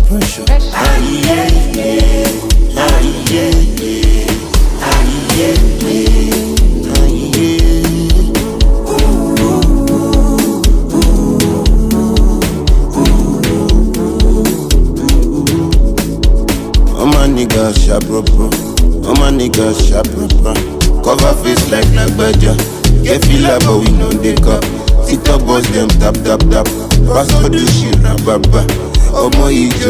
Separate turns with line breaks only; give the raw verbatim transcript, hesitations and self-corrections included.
pressure. Aye, yeah, yeah. Aye, yeah, yeah. Aye, yeah, yeah. Aye, yeah. Ooh, ooh, ooh, ooh. All my niggas sharp, bro. All my niggas sharp, bro. Cover face like like badger. Get feel like but we know they cup. TikTok boys them tap tap tap. Pass for the shit, rababa. Oh my